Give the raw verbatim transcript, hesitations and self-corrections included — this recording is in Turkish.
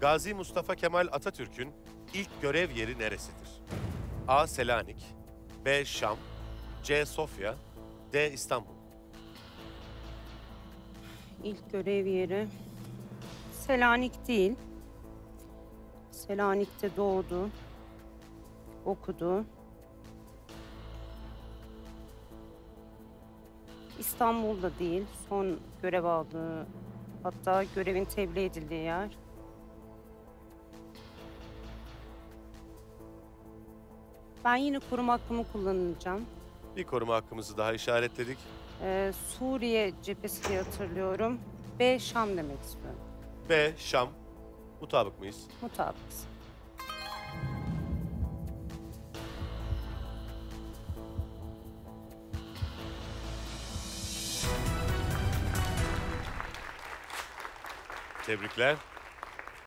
Gazi Mustafa Kemal Atatürk'ün ilk görev yeri neresidir? A. Selanik, B. Şam, C. Sofya, D. İstanbul. İlk görev yeri Selanik değil. Selanik'te doğdu, okudu. İstanbul'da değil, son görev aldığı, hatta görevin tebliğ edildiği yer. Ben yine koruma hakkımı kullanacağım. Bir koruma hakkımızı daha işaretledik. Ee, Suriye cephesi diye hatırlıyorum. B. Şam demek istiyorum. B. Şam. Mutabık mıyız? Mutabıkız. Tebrikler.